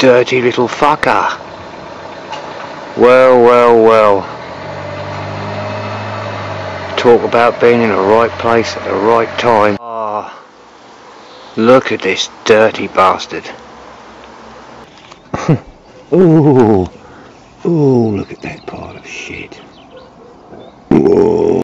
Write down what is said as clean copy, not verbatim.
dirty little fucker. Well, well, well. Talk about being in the right place at the right time. Ah, look at this dirty bastard. Ooh, ooh, look at that pile of shit. Whoa.